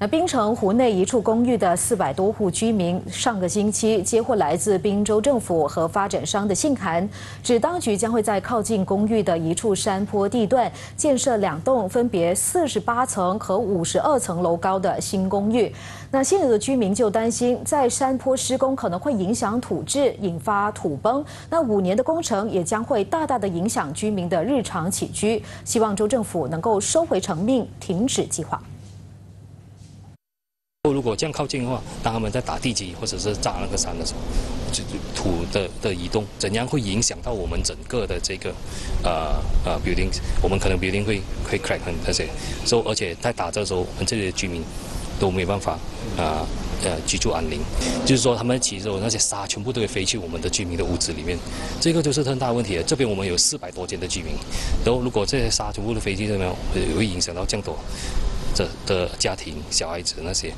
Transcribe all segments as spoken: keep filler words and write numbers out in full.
那槟城湖内一处公寓的四百多户居民，上个星期接获来自滨州政府和发展商的信函，指当局将会在靠近公寓的一处山坡地段建设两栋分别四十八层和五十二层楼高的新公寓。那现有的居民就担心，在山坡施工可能会影响土质，引发土崩。那五年的工程也将会大大的影响居民的日常起居。希望州政府能够收回成命，停止计划。 如果这样靠近的话，当他们在打地基或者是炸那个山的时候，就土的的移动怎样会影响到我们整个的这个呃呃 building， 我们可能 building 会会 crack 很那些，所以而且在打这时候，我们这里的居民都没办法啊 呃, 呃居住安宁，就是说他们起之后那些沙全部都会飞去我们的居民的屋子里面，这个就是很大的问题了。这边我们有四百多间的居民，然后如果这些沙全部都飞去这边，会会影响到这样多。 这的家庭、小孩子那些。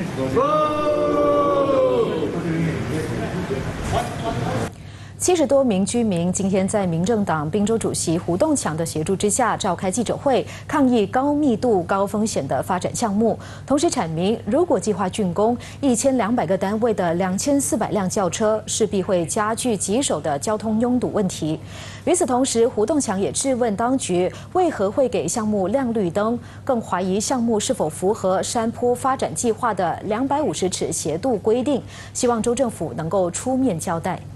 七十多名居民今天在民政党滨州主席胡栋强的协助之下召开记者会，抗议高密度、高风险的发展项目，同时阐明，如果计划竣工一千两百个单位的两千四百辆轿车，势必会加剧棘手的交通拥堵问题。与此同时，胡栋强也质问当局为何会给项目亮绿灯，更怀疑项目是否符合山坡发展计划的两百五十尺斜度规定，希望州政府能够出面交代。